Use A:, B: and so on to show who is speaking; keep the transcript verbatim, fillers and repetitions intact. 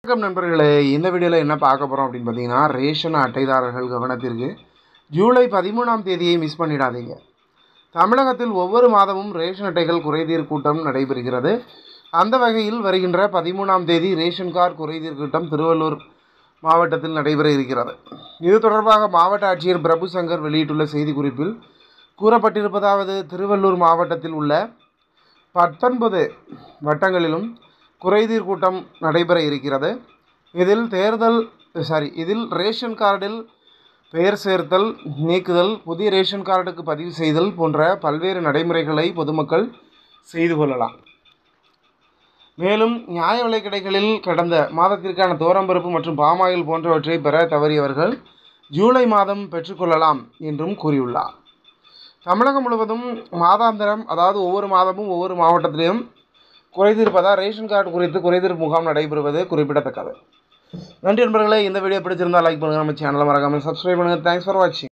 A: வணக்கம் நண்பர்களே, இந்த வீடியோவில் என்ன பார்க்க போகிறோம் அப்படின்னு பார்த்தீங்கன்னா, ரேஷன் அட்டைதாரர்கள் கவனத்திற்கு ஜூலை பதிமூணாம் தேதியை மிஸ் பண்ணிடாதீங்க. தமிழகத்தில் ஒவ்வொரு மாதமும் ரேஷன் அட்டைகள் குறைதீர் கூட்டம் நடைபெறுகிறது. அந்த வகையில் வருகின்ற பதிமூணாம் தேதி ரேஷன் கார்டு குறைதீர் கூட்டம் திருவள்ளூர் மாவட்டத்தில் நடைபெற இருக்கிறது. இது தொடர்பாக மாவட்ட ஆட்சியர் பிரபு சங்கர் வெளியிட்டுள்ள செய்திக்குறிப்பில் கூறப்பட்டிருப்பதாவது, திருவள்ளூர் மாவட்டத்தில் உள்ள பத்தொன்பது வட்டங்களிலும் குறைதீர் கூட்டம் நடைபெற இருக்கிறது. இதில் தேர்தல் சாரி இதில் ரேஷன் கார்டில் பெயர் சேர்த்தல், நீக்குதல், புதிய ரேஷன் கார்டுக்கு பதிவு செய்தல் போன்ற பல்வேறு நடைமுறைகளை பொதுமக்கள் செய்து கொள்ளலாம். மேலும் நியாய விலைக் கடைகளில் கடந்த மாதத்திற்கான துவரம்பருப்பு மற்றும் பாமாயில் போன்றவற்றை பெற தவறியவர்கள் ஜூலை மாதம் பெற்றுக்கொள்ளலாம் என்றும் கூறியுள்ளார். தமிழகம் முழுவதும் மாதாந்திரம், அதாவது ஒவ்வொரு மாதமும் ஒவ்வொரு மாவட்டத்திலும் குறைதீர்ப்பதா ரேஷன் கார்டு குறித்து குறைதீர்ப்பு முகாம் நடைபெறுவது குறிப்பிடத்தக்கது. நன்றி நண்பர்களே, இந்த வீடியோ பிடிச்சிருந்தால் லைக் பண்ணுங்கள், நம்ம சேனலை மறக்காமல் சப்ஸ்கிரைப் பண்ணுங்கள். தேங்க்ஸ் ஃபார் வாட்சிங்.